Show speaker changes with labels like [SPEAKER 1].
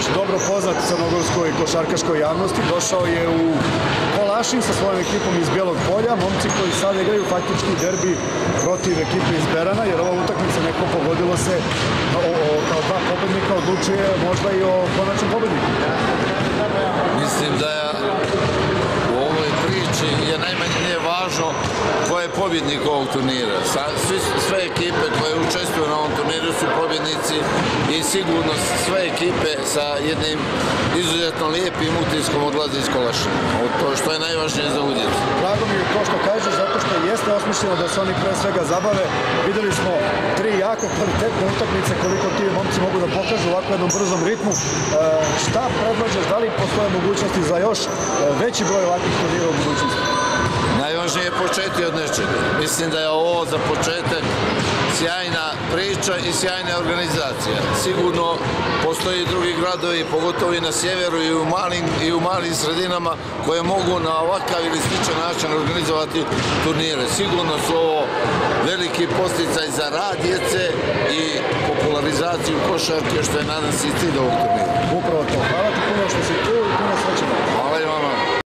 [SPEAKER 1] već dobro poznat crnogorskoj košarkaškoj javnosti. Došao je u Kolašin sa svojom ekipom iz Bijelog Polja, momci koji sada igraju faktički derbi protiv ekipe iz Berana, jer ova utakmica neko pogodilo se kao dva pobednika odlučuje možda i o konačnom pobedniku.
[SPEAKER 2] Mislim da je u ovoj priči je najmanje nije važno ko je pobjednik ovog turnira. Sve ekipe koje učestvuju na ovom turniru su pobjednici i sigurno sve ekipe sa jednim izuzetno lijepim utiskom odlaze iz Kolašina. To što je najvažnije za udjec.
[SPEAKER 1] Drago mi je to što kažeš, zato što jeste osmišljeno da se oni pre svega zabave. Videli smo tri jako kvalitetne utakmice koliko ti momci mogu da pokažu u ovako jednom brzom ritmu. Šta predlažeš, da li postoje mogućnosti za još veći broj ovakvih turnira u budućnosti?
[SPEAKER 2] Najvažnije je početi od nečega. Mislim da je ovo za početak sjajna priča i sjajna organizacija. Sigurno postoji i drugi gradovi, pogotovo i na sjeveru i u malim sredinama koje mogu na ovakav ili sličan način organizovati turnire. Sigurno su ovo veliki podsticaj za rad djece i popularizaciju košarke, što je nadam se i cilj ovog turnira.
[SPEAKER 1] Upravo to.